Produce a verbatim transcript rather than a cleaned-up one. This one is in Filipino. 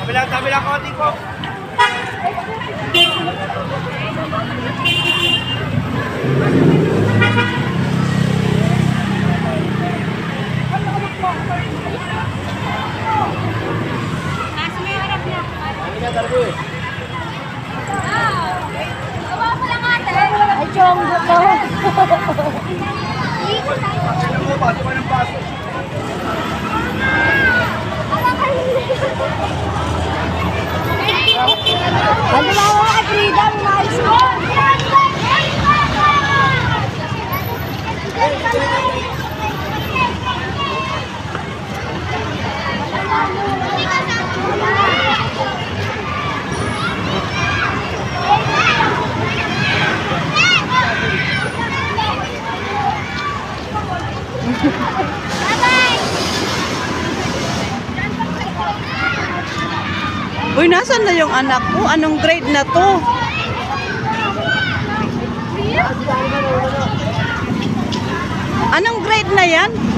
Tabi lang, tabi lang konti ko. Nasa may harap na. Ano nga tarbo eh? Gawa ko lang ate. Ay, chonggo ko. Ano mo, baso ka ng baso. Ano ba ako kay Freedom? Nice one! Uy, nasan na yung anak ko? Anong grade na to? Anong grade na yan?